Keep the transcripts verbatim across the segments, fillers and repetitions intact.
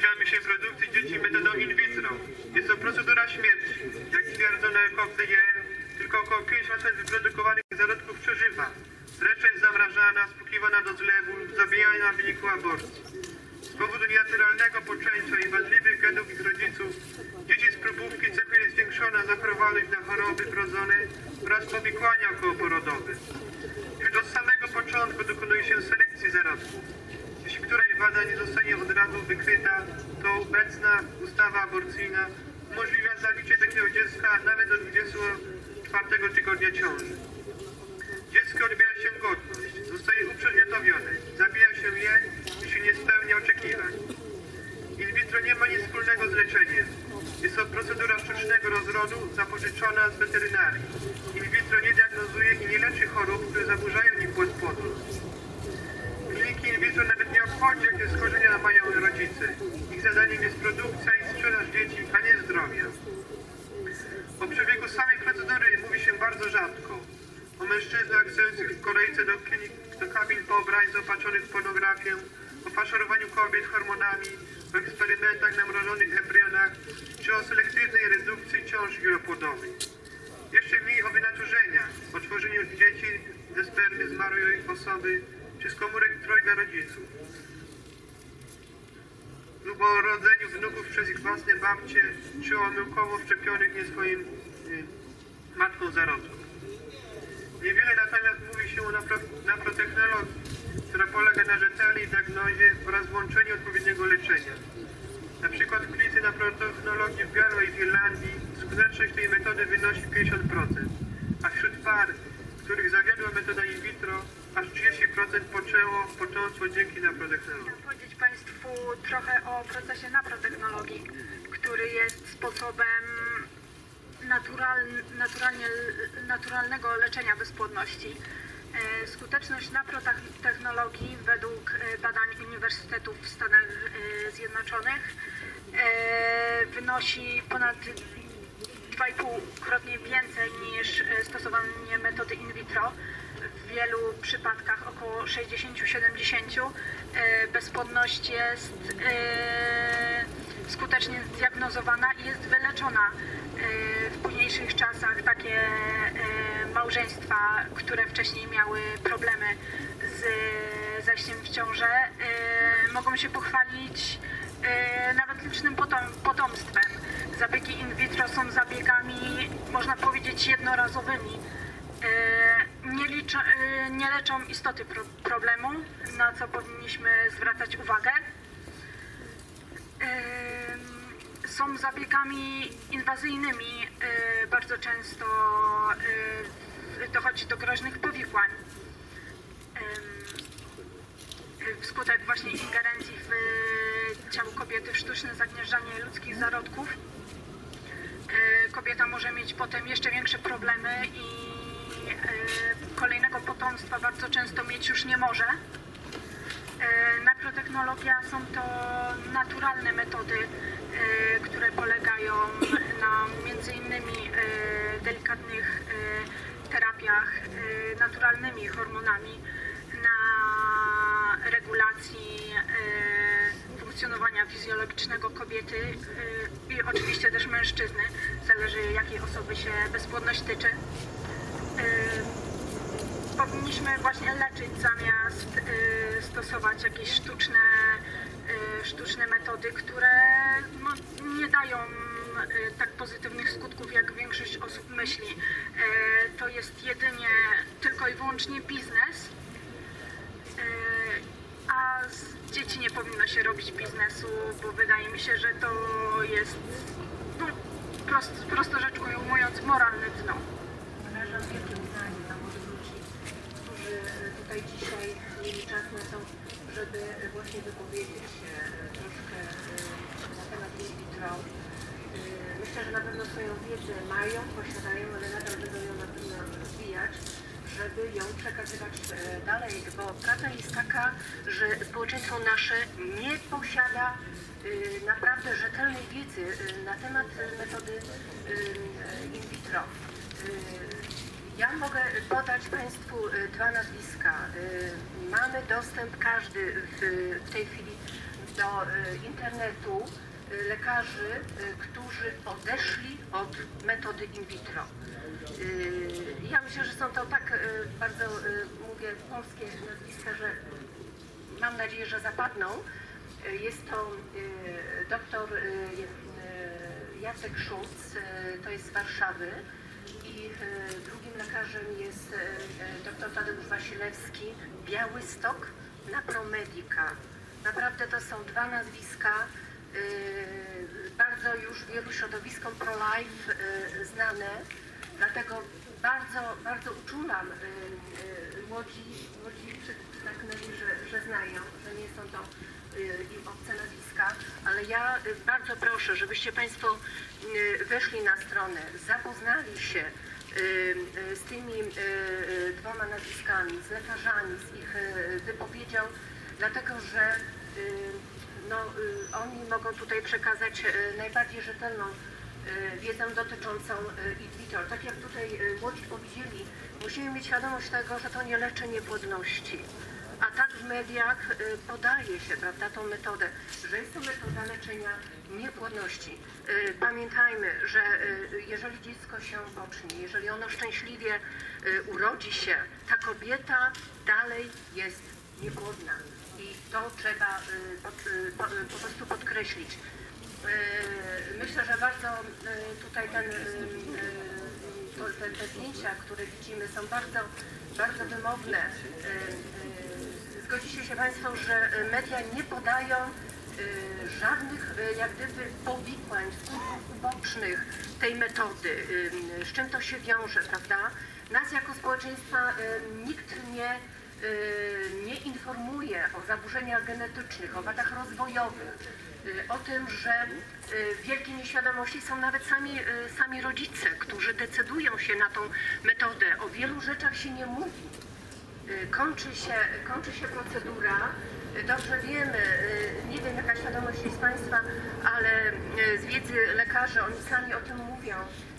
Sprzeciwiamy się produkcji dzieci metodą in vitro. Jest to procedura śmierci. Jak twierdzą naukowcy, tylko około pięć procent wyprodukowanych zarodków przeżywa. Reszta jest zamrażana, spłukiwana do zlewu lub zabijana w wyniku aborcji. Z powodu nienaturalnego poczęcia i wadliwych genów ich rodziców dzieci z próbówki cechuje zwiększona zachorowalność na choroby wrodzone oraz powikłania okołoporodowe. Już od samego początku dokonuje się selekcji zarodków. Jeśli któraś wada nie zostanie od razu wykryta, to obecna ustawa aborcyjna umożliwia zabicie takiego dziecka nawet do dwudziestego czwartego tygodnia ciąży. Dziecko odbiera się godność, zostaje uprzedmiotowione, zabija się je, jeśli nie spełnia oczekiwań. In vitro nie ma nic wspólnego z leczeniem. Jest to procedura sztucznego rozrodu zapożyczona z weterynarii. In vitro nie diagnozuje i nie leczy chorób, które zaburzają im płod płodu. Kliniki in vitro nawet nie obchodzi, jakie schorzenia mają rodzice. Ich zadaniem jest produkcja i sprzedaż dzieci, a nie zdrowia. O przebiegu samej procedury mówi się bardzo rzadko. O mężczyznach chcących w kolejce do, klinik, do kabin po obrazie zaopatrzonych w pornografię, o faszerowaniu kobiet hormonami, o eksperymentach na mrożonych embrionach, czy o selektywnej redukcji ciąż wielopłodowej. Jeszcze mniej o wynaturzeniach, o tworzeniu dzieci ze spermy zmarłej osoby, czy z komórek trojga rodziców, lub o rodzeniu wnuków przez ich własne babcie, czy o omyłkowo wszczepionych nie swoim y, matką zarodku. Niewiele natomiast mówi się o napro, naprotechnologii, która polega na rzetelnej diagnozie oraz włączeniu odpowiedniego leczenia. Na przykład w klinice naprotechnologii w Galway w Irlandii skuteczność tej metody wynosi pięćdziesiąt procent, a wśród par, których zawiodła metoda in vitro, aż trzydzieści procent poczęło potomstwo dzięki naprotechnologii. Chciałam powiedzieć Państwu trochę o procesie naprotechnologii, który jest sposobem natural, naturalnie, naturalnego leczenia bezpłodności. Skuteczność naprotechnologii według badań uniwersytetów w Stanach Zjednoczonych wynosi ponad dwa i pół krotnie więcej niż stosowanie metody in vitro. W wielu przypadkach, około sześćdziesiąt do siedemdziesięciu, bezpłodność jest skutecznie zdiagnozowana i jest wyleczona. W późniejszych czasach takie małżeństwa, które wcześniej miały problemy z zajściem w ciążę, mogą się pochwalić nawet licznym potomstwem. Zabiegi in vitro są zabiegami, można powiedzieć, jednorazowymi. Nie, liczą, nie leczą istoty pro problemu, na co powinniśmy zwracać uwagę. Są zabiegami inwazyjnymi. Bardzo często dochodzi do groźnych powikłań wskutek właśnie ingerencji w ciało kobiety w sztuczne zagnieżdżanie ludzkich zarodków. Kobieta może mieć potem jeszcze większe problemy i kolejnego potomstwa bardzo często mieć już nie może. Naprotechnologia są to naturalne metody, które polegają na między innymi delikatnych terapiach naturalnymi hormonami, na regulacji funkcjonowania fizjologicznego kobiety i oczywiście też mężczyzny, zależy jakiej osoby się bezpłodność tyczy. Powinniśmy właśnie leczyć zamiast stosować jakieś sztuczne, sztuczne metody, które no, nie dają tak pozytywnych skutków, jak większość osób myśli. To jest jedynie tylko i wyłącznie biznes, a z dzieci nie powinno się robić biznesu, bo wydaje mi się, że to jest, no, prost, prosto rzecz ujmując, moralne dno. Wyrażam wielkie uznanie dla młodych ludzi, którzy tutaj dzisiaj mieli czas na to, żeby właśnie wypowiedzieć się troszkę na temat in vitro. Myślę, że na pewno swoją wiedzę mają, posiadają, ale nadal będą ją na pewno rozwijać, żeby ją przekazywać dalej, bo prawda jest taka, że społeczeństwo nasze nie posiada naprawdę rzetelnej wiedzy na temat metody in vitro. Ja mogę podać Państwu dwa nazwiska. Mamy dostęp każdy w tej chwili do internetu lekarzy, którzy odeszli od metody in vitro. Ja myślę, że są to tak bardzo, mówię, polskie nazwiska, że mam nadzieję, że zapadną. Jest to doktor Jacek Szulc, to jest z Warszawy, i drugim lekarzem jest doktor Tadeusz Wasilewski, Białystok na ProMedica. Naprawdę to są dwa nazwiska, bardzo już wielu środowiskom pro-life znane, dlatego bardzo, bardzo uczulam młodzi, młodzi przytaknęli, że, że znają, że nie są to im obce nazwiska, ale ja bardzo proszę, żebyście Państwo weszli na stronę, zapoznali się z tymi dwoma nazwiskami, z lekarzami, z ich wypowiedzią, dlatego że no, oni mogą tutaj przekazać najbardziej rzetelną wiedzę dotyczącą in vitro. Tak jak tutaj młodzi powiedzieli, musimy mieć świadomość tego, że to nie leczy niepłodności. A tak w mediach podaje się, prawda, tą metodę, że jest to metoda leczenia niepłodności. Pamiętajmy, że jeżeli dziecko się pocznie, jeżeli ono szczęśliwie urodzi się, ta kobieta dalej jest niepłodna. I to trzeba pod, po, po prostu podkreślić. Myślę, że bardzo tutaj ten, te, te zdjęcia, które widzimy, są bardzo, bardzo wymowne. Zgodzicie się Państwo, że media nie podają żadnych jak gdyby powikłań, skutków ubocznych tej metody, z czym to się wiąże, prawda? Nas jako społeczeństwa nikt nie, nie informuje o zaburzeniach genetycznych, o wadach rozwojowych, o tym, że w wielkiej nieświadomości są nawet sami, sami rodzice, którzy decydują się na tą metodę. O wielu rzeczach się nie mówi. Kończy się, kończy się procedura. Dobrze wiemy, nie wiem jaka świadomość jest Państwa, ale z wiedzy lekarzy, oni sami o tym mówią.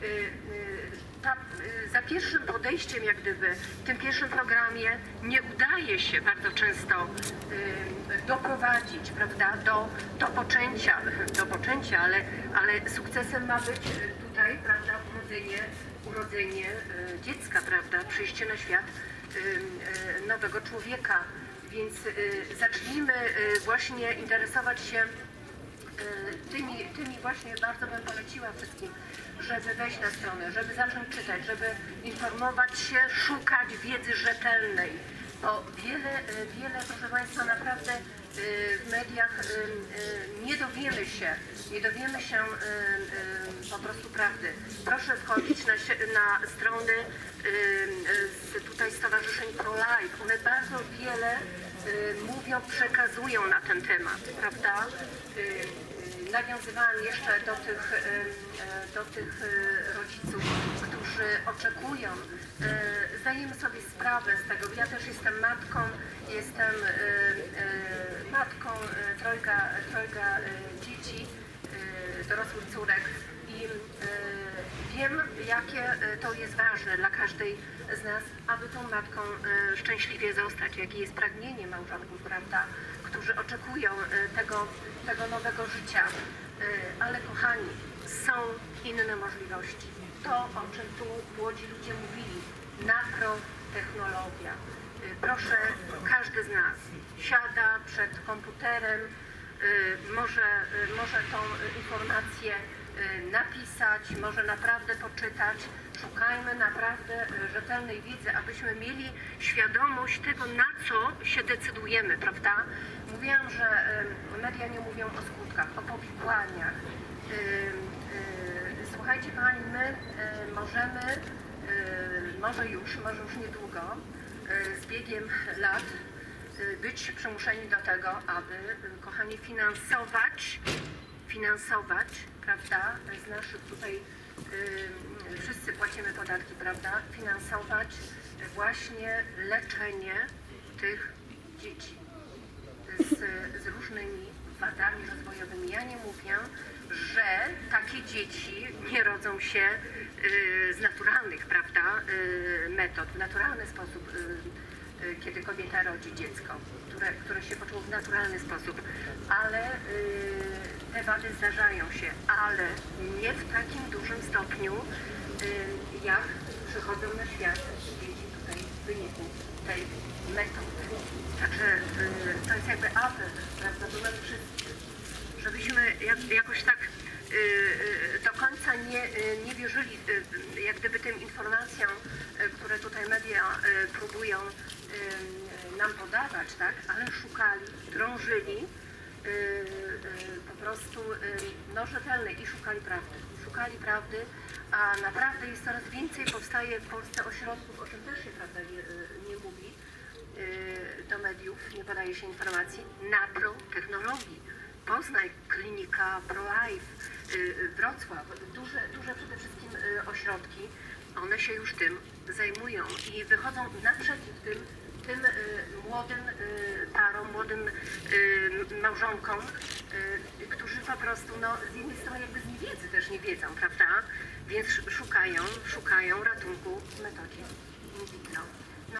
Ta, za pierwszym podejściem, jak gdyby, w tym pierwszym programie nie udaje się bardzo często doprowadzić, prawda, do, do poczęcia, do poczęcia, ale, ale sukcesem ma być tutaj, prawda, urodzenie, urodzenie dziecka, prawda, przyjście na świat nowego człowieka. Więc zacznijmy właśnie interesować się tymi, tymi właśnie, bardzo bym poleciła wszystkim, żeby wejść na stronę, żeby zacząć czytać, żeby informować się, szukać wiedzy rzetelnej. Bo wiele, wiele, proszę Państwa, naprawdę w mediach nie dowiemy się, nie dowiemy się po prostu prawdy. Proszę wchodzić na, na strony z tutaj stowarzyszeń pro-life. One bardzo wiele mówią, przekazują na ten temat, prawda? Nawiązywałam jeszcze do tych, do tych rodziców, którzy oczekują. Zdajemy sobie sprawę z tego. Ja też jestem matką, jestem matką trojga, trojga dzieci, dorosłych córek i wiem, jakie to jest ważne dla każdej z nas, aby tą matką szczęśliwie zostać, jakie jest pragnienie małżonków, prawda, którzy oczekują tego, tego nowego życia. Ale kochani, są inne możliwości. To, o czym tu młodzi ludzie mówili, naprotechnologia. Proszę, każdy z nas siada przed komputerem, może, może tą informację napisać, może naprawdę poczytać. Szukajmy naprawdę rzetelnej wiedzy, abyśmy mieli świadomość tego, na co się decydujemy, prawda? Mówiłam, że media nie mówią o skutkach, o powikłaniach. Słuchajcie, kochani, my możemy, może już, może już niedługo, z biegiem lat być przymuszeni do tego, aby, kochani, finansować, finansować, prawda, z naszych tutaj, wszyscy płacimy podatki, prawda, finansować właśnie leczenie tych dzieci z, z różnymi wadami rozwojowymi. Ja nie mówię, że takie dzieci nie rodzą się y, z naturalnych, prawda, y, metod, w naturalny sposób y, y, kiedy kobieta rodzi dziecko, które, które się poczęło w naturalny sposób, ale y, te wady zdarzają się, ale nie w takim dużym stopniu, y, jak przychodzą na świat dzieci tutaj w wyniku tej metody. Także y, to jest jakby apel, prawda, do nas wszystkich, żebyśmy jak, jakoś tak y, y, do końca nie, y, nie wierzyli y, jak gdyby tym informacjom, y, które tutaj media y, próbują y, nam podawać, tak? Ale szukali, drążyli y, y, po prostu y, no, rzetelnej i szukali prawdy. Szukali prawdy, a naprawdę jest coraz więcej, powstaje w Polsce ośrodków, o czym też się prawda nie, nie mówi do mediów, nie podaje się informacji, naprotechnologii. Poznań, klinika ProLife, Wrocław, duże, duże przede wszystkim ośrodki, one się już tym zajmują i wychodzą naprzeciw tym, tym młodym parom, młodym małżonkom, którzy po prostu no, z jednej strony jakby z niewiedzy też nie wiedzą, prawda? Więc szukają, szukają ratunku w metodzie in vitro.